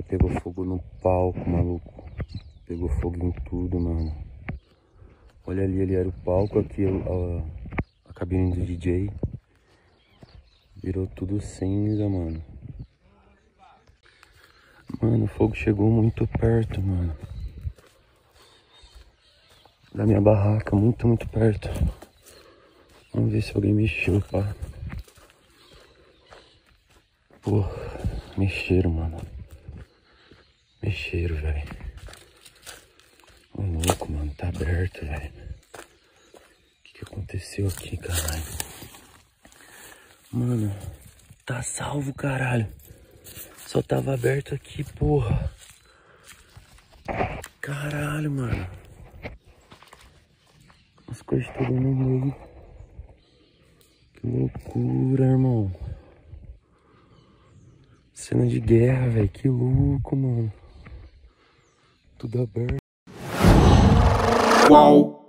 Pegou fogo no palco, maluco. Pegou fogo em tudo, mano. Olha ali, ali era o palco, aqui a cabine do DJ. Virou tudo cinza, mano. Mano, o fogo chegou muito perto, mano. Da minha barraca, muito, muito perto. Vamos ver se alguém mexeu, pá. Pô, mexeram, mano. Mexeram, velho. Ô louco, mano, tá aberto, velho. O que aconteceu aqui, caralho? Mano, tá salvo, caralho. Só tava aberto aqui, porra. Caralho, mano. As coisas todas no meio. Que loucura, irmão. Cena de guerra, velho. Que louco, mano. Tudo aberto. Uau!